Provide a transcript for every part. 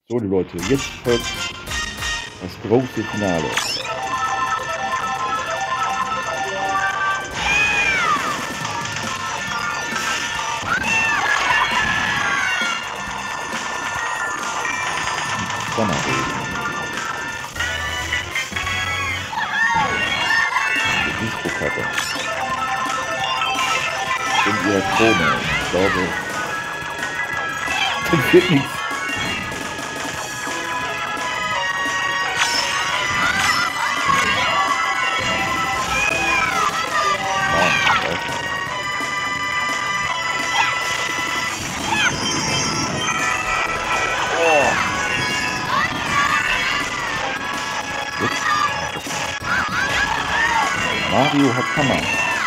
So, die Leute, jetzt folgt das große Finale. Donnerregen. Die Disco-Kappe. Und ihre Krone. Ich glaube, das wird nichts. Mario hat Hammer.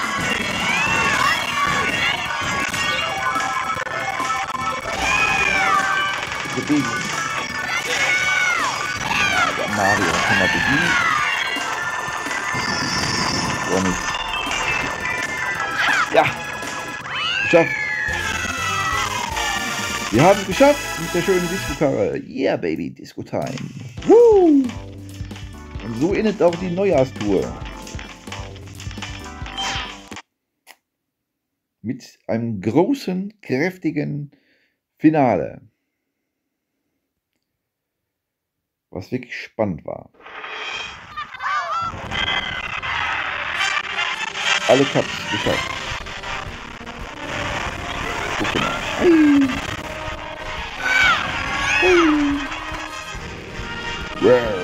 Bewegen. Mario hat Hammer besiegt. Warum nicht? Ja! Geschafft! Wir haben es geschafft mit der schönen Disco-Karre. Yeah, baby, Disco-Time. Woo! Und so endet auch die Neujahrstour. Mit einem großen, kräftigen Finale. Was wirklich spannend war. Alle Cups geschafft. Guck mal. Hey. Hey. Wow.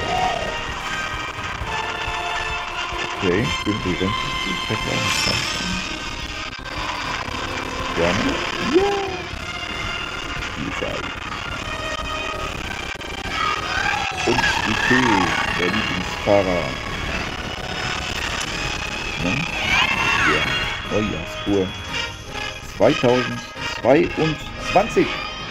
Okay, ich bin die ganze Zeit gerne. Ja! Spielzeit. Und die Tee, der Lieblingsfahrer. Ne? Ja, Neujahrstour 2022.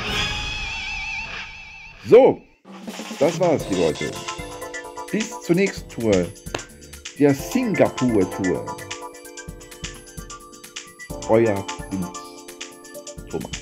So, das war's, die Leute. Bis zur nächsten Tour, der Singapur-Tour. Euer Prinz Thomas.